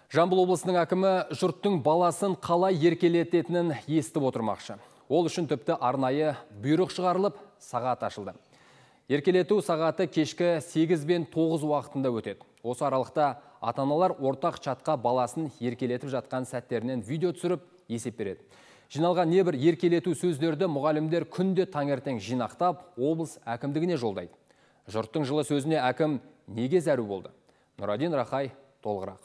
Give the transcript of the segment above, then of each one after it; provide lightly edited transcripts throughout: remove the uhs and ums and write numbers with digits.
Жамбыл облысының әкімі жұрттың баласын қалай еркелететінін естіп отырмақшы. Ол үшін тіпті арнайы бұйрық шығарылып, сағат ашылды. Еркелету сағаты кешкі 8 бен 9 уақытында өтеді. Осы аралықта ата-аналар ортақ чатқа баласын еркелетіп жатқан сәттерінен видео түсіріп есеп береді. Жиналған небір еркелету сөздерді мұғалімдер күнде таңертең жинақтап, облыс әкімдігіне жолдайды. Жұрттың жылы сөзіне әкім неге зәру болды? Нұрадин Рахай толығырақ.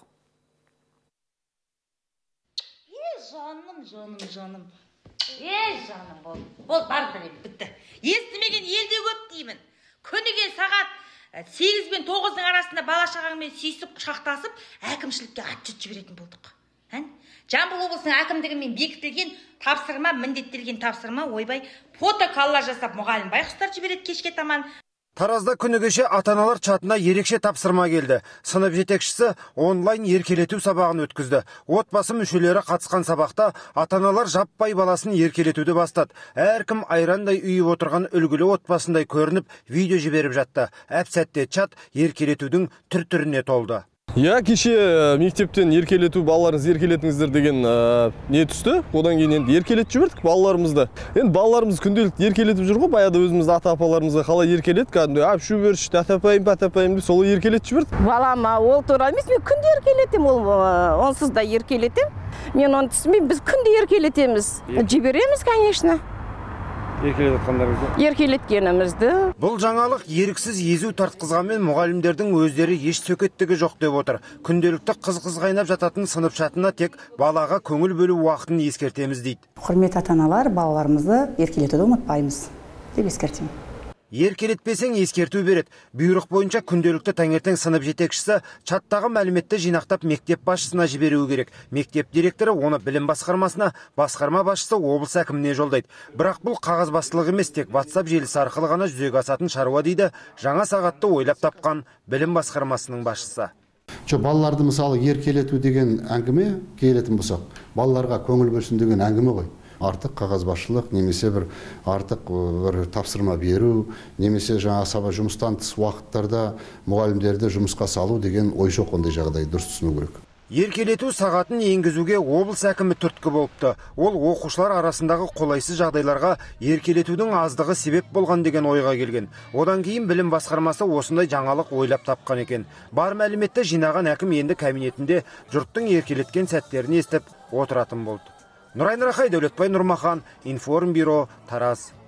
Жаным. Жаным бол барды бітті. Естімеген елде көп деймін. Күніге сағат 8 бен 9-ның арасында бала шағаңмен сүйісіп, құшақтасып, әкімшілікке отчет жіберетін болдық. Жамбыл облысының әкімдігімен бекітілген тапсырма, міндеттелген тапсырма, ойбай, фотоколлаж жасап мұғалім байқұстар жібереді кешке таман. Таразда күні кеше ата-аналар чатына ерекше тапсырма келді. Сынып жетекшісі онлайн еркелету сабағын өткізді. Отбасы мүшелері қатысқан сабақта ата-аналар жаппай баласын еркелетуді бастады. Әркім айрандай үйіп отырған үлгілі отбасындай көрініп, видео жіберіп жатты. Әп-сәтте чат еркелетудің түр-түріне толды. Кеше мектептен еркелету, балаларыңызды еркелетіңіздер деген не түсті. Одан кейін енді еркелетіп жібердік балаларымызды. Енді балаларымыз күнделікті еркелетіп жүр ғой, баяда өзімізді ата-апаларымызға қалай еркелетіп, кәдімгі әпшу берші, ата-апайым, деп солай еркелетіп жібердік. Балама ол туралы емес, мен күнде еркелетем, онсыз да еркелетем. Мен оны түсінбеймін, біз күнде еркелетеміз. Жібереміз, конечно. Еркелеткенімізді. Бұл жаңалық еріксіз езу тартқызғанмен мұғалімдердің өздері еш сөкеттігі жоқ деп отыр. Күнделікті қыз қайнап жататын сынып чатына тек балаға көңіл бөлу уақытын ескертеміз дейді. Құрметті ата-аналар, балаларымызды еркелетуді ұмытпаймыз деп ескертемін. Еркелетпесең ескерту береді. Бұйрық бойынша күнделікті таңертең сынып жетекшісі чаттағы мәліметті жинақтап мектеп басшысына жіберуі керек. Мектеп директоры оны білім басқармасына, басқарма басшысы облыс әкіміне жолдайды. Бірақ бұл қағазбастылық емес, тек WhatsApp желісі арқылы ғана жүзеге асатын шаруа дейді жаңа сағатты ойлап тапқан білім басқармасының басшысы. Балаларды мысалы еркелету деген әңгіме келетін болсақ, балаларға көңіл бөлсін деген әңгіме ғой. Артық қағазбастылық, немесе бір артық бір тапсырма беру, немесе жаңа сабақ жұмыстан тыс уақыттарда мұғалімдерді жұмысқа салу деген ой жоқ, ондай жағдай дұрыс түсіну керек. Еркелету сағатын енгізуге облыс әкімі түрткі болыпты. Ол оқушылар арасындағы қолайсыз жағдайларға еркелетудің аздығы себеп болған деген ойға келген. Одан кейін білім басқармасы осындай жаңалық ойлап тапқан екен. Бар мәліметті жинаған әкім енді кабинетінде жұрттың еркелеткен сәттерін естіп отыратын болды. Нұрайын Рахай, Дәулетбай Нұрмахан, Информбюро, Тараз.